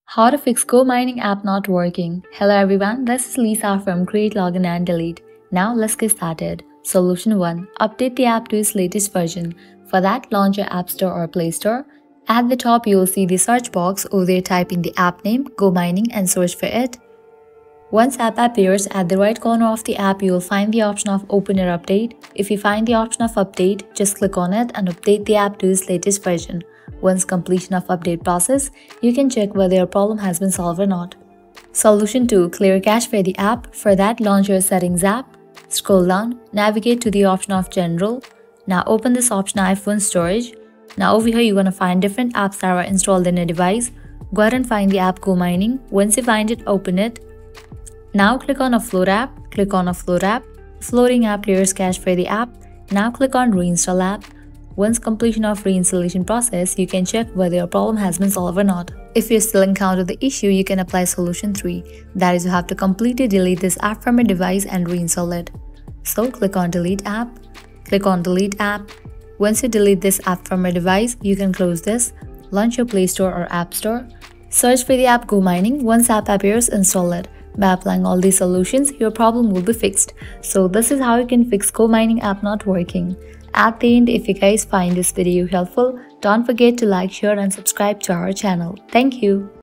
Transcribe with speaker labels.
Speaker 1: How to fix GoMining app not working. Hello everyone, this is Lisa from Create, Login and Delete. Now let's get started. Solution 1. Update the app to its latest version. For that, launch your App Store or Play Store. At the top, you will see the search box. Over there, type in the app name, GoMining, and search for it. Once app appears, at the right corner of the app, you will find the option of Open or Update. If you find the option of Update, just click on it and update the app to its latest version. Once completion of update process, you can check whether your problem has been solved or not. Solution 2. Clear cache for the app. For that, launch your Settings app. Scroll down, navigate to the option of General. Now open this option iPhone Storage. Now over here, you're going to find different apps that are installed in your device. Go ahead and find the app GoMining. Once you find it, open it. Now click on Offload app. Click on Offload app. Floating app clears cache for the app. Now click on Reinstall app. Once completion of reinstallation process, you can check whether your problem has been solved or not. If you still encounter the issue, you can apply solution 3. That is, you have to completely delete this app from your device and reinstall it. So click on Delete app. Click on Delete app. Once you delete this app from your device, you can close this. Launch your Play Store or App Store. Search for the app GoMining. Once app appears, install it. By applying all these solutions, your problem will be fixed. So this is how you can fix GoMining app not working. At the end, if you guys find this video helpful, don't forget to like, share and subscribe to our channel. Thank you.